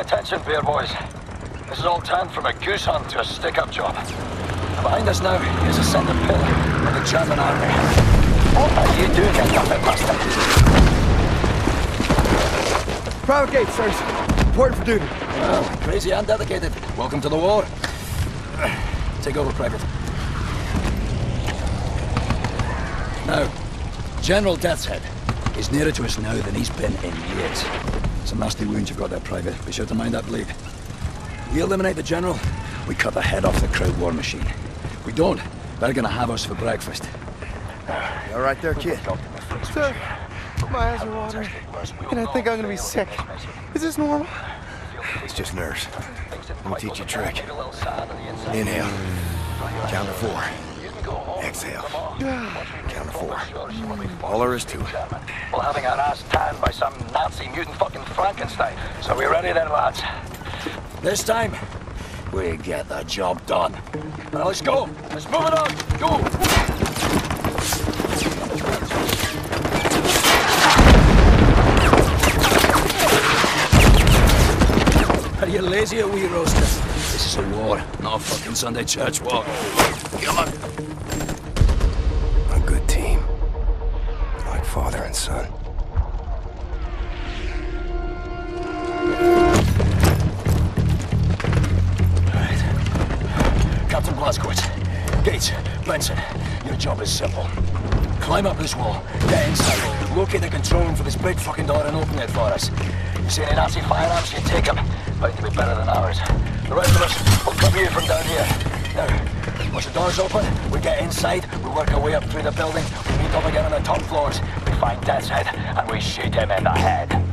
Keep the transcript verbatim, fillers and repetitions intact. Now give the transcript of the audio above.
attention, beer boys. This is all turned from a goose hunt to a stick-up job. Behind us now is a centre pillar of the German army. What are you doing, you puppet bastard? Private gate, sirs. Important for duty. Well, crazy and dedicated. Welcome to the war. Take over, Private. Now, General Death's Head is nearer to us now than he's been in years. Some nasty wounds you've got there, Private. Be sure to mind that bleed. We eliminate the General, we cut the head off the crowd war machine. We don't, they're gonna have us for breakfast. You all right there, kid? Sir, my eyes are watering, and I think I'm gonna be sick. Is this normal? It's just nerves. Let me teach you a trick. Inhale. Count to four. Exhale. Count to four. All there is to it. Well, having our ass tanned by some Nazi mutant fucking Frankenstein. So we ready then, lads? This time, we get the job done. Now let's go. Let's move it on. Go. Are you lazy or wee roasters? This is a war, not a fucking Sunday church walk. Come on. A good team. Like father and son. Captain Blazkowicz, Gates, Benson, your job is simple. Climb up this wall, get inside, locate the control room for this big fucking door and open it for us. You see any Nazi firearms, you take them. Bound to be better than ours. The rest of us will cover you from down here. Now, once the door's open, we get inside, we work our way up through the building, we meet up again on the top floors, we find Death's Head, and we shoot him in the head.